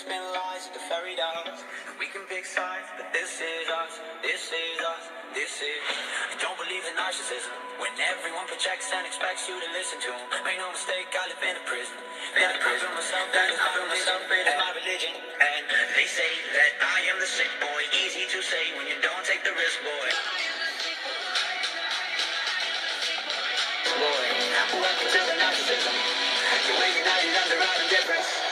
spin lies like a fairy dust. We can pick sides, but this is us, this is us, this is. I don't believe in narcissism, when everyone projects and expects you to listen to them. Make no mistake, I live in a prison. I feel myself, that is my religion. And they say that I am the sick boy. Easy to say when you don't take the risk, boy. Boy, welcome to the narcissism. You're waiting out under our indifference.